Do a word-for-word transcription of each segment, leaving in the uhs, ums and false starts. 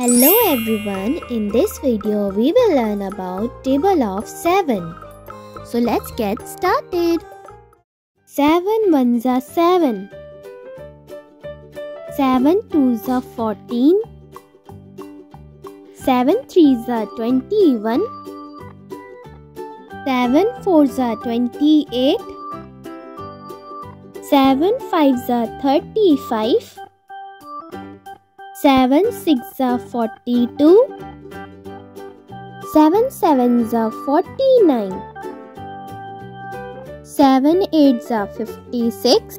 Hello everyone, in this video we will learn about table of seven. So let's get started. seven ones are seven. seven twos are fourteen. seven threes are twenty-one. seven fours are twenty-eight. seven fives are thirty-five. seven sixes are forty-two. seven sevens are forty-nine. seven eights are fifty-six.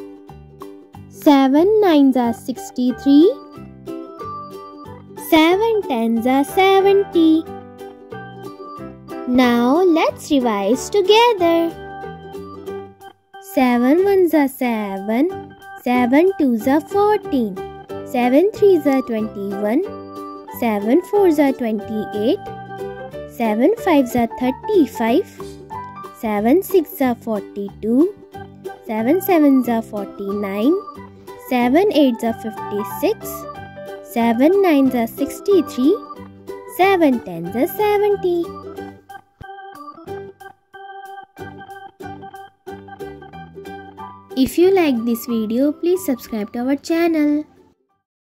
seven nines are sixty-three. seven tens are seventy. Now let's revise together. seven ones are seven. seven twos are fourteen. seven threes are twenty-one. seven fours are twenty-eight. seven fives are thirty-five. seven sixes are forty-two. seven sevens are forty-nine. seven eights are fifty-six. seven nines are sixty-three. seven tens are seventy. If you like this video, please subscribe to our channel.